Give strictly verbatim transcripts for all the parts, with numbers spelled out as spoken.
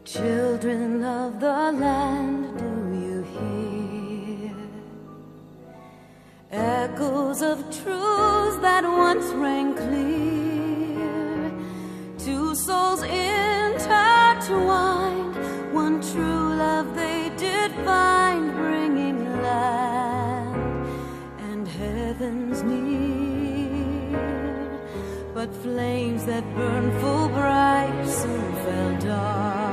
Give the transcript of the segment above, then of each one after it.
Children of the land, do you hear echoes of truths that once rang clear? Two souls intertwined, one true love they did find, bringing land and heavens near. But flames that burned full bright soon fell dark.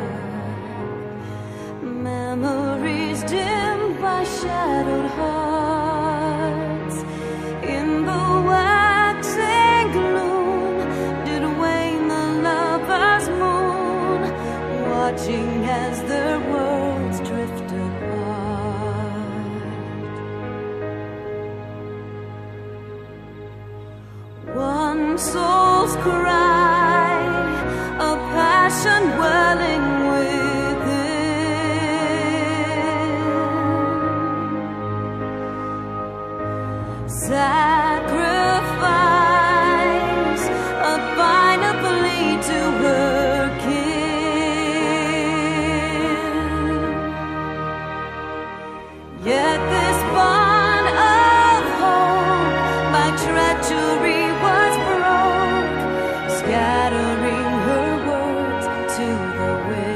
Memories dimmed by shadowed hearts. In the waxing gloom did wane the lover's moon, watching as their worlds drift apart. One soul's cry, a passion welling sacrifice, a bind of plea to her kin. Yet this bond of hope by treachery was broke, scattering her words to the wind.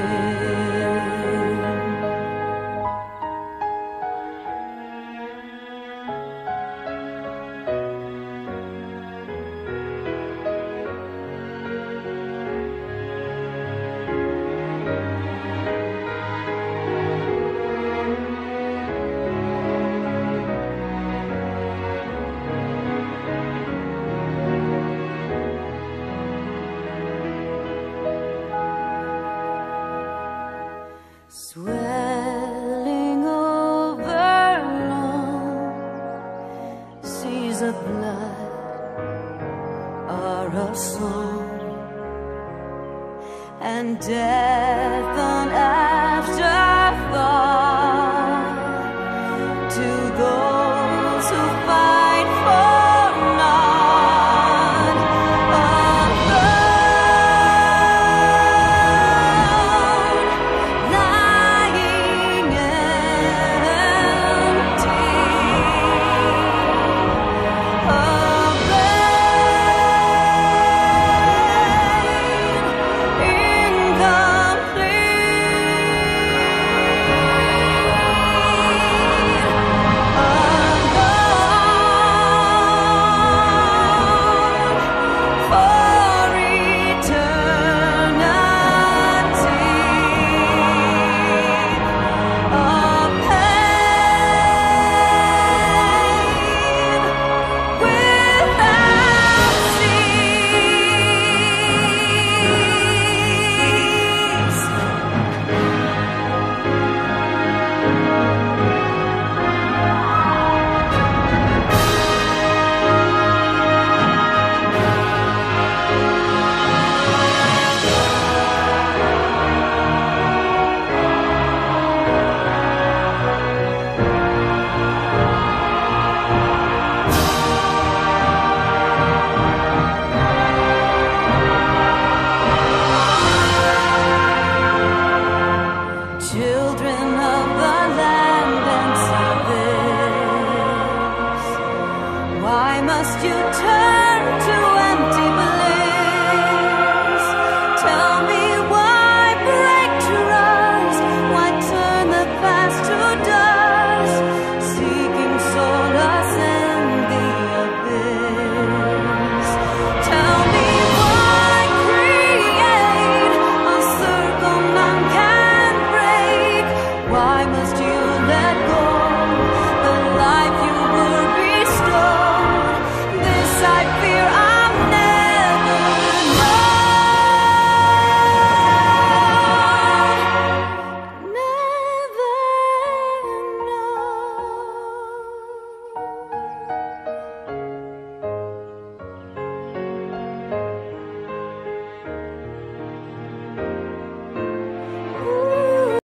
Swelling over long seas of blood are a song, and death an afterthought to those